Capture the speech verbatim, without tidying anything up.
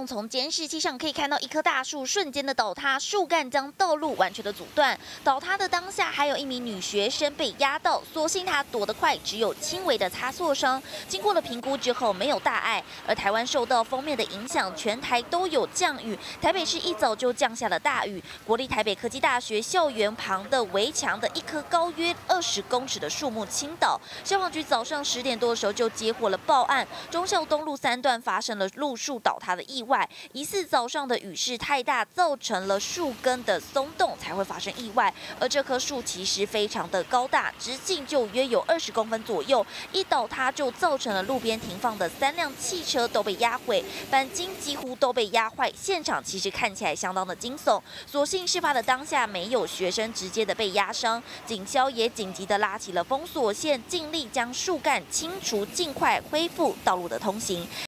从监视器上可以看到一棵大树瞬间的倒塌，树干将道路完全的阻断。倒塌的当下，还有一名女学生被压到，所幸她躲得快，只有轻微的擦挫伤。经过了评估之后，没有大碍。而台湾受到锋面的影响，全台都有降雨。台北市一早就降下了大雨，国立台北科技大学校园旁的围墙的一棵高约二十公尺的树木倾倒。消防局早上十点多的时候就接获了报案，忠孝东路三段发生了路树倒塌的意外。 疑似早上的雨势太大，造成了树根的松动，才会发生意外。而这棵树其实非常的高大，直径就约有二十公分左右，一倒塌就造成了路边停放的三辆汽车都被压毁，钣金几乎都被压坏。现场其实看起来相当的惊悚。所幸事发的当下没有学生直接的被压伤，警消也紧急的拉起了封锁线，尽力将树干清除，尽快恢复道路的通行。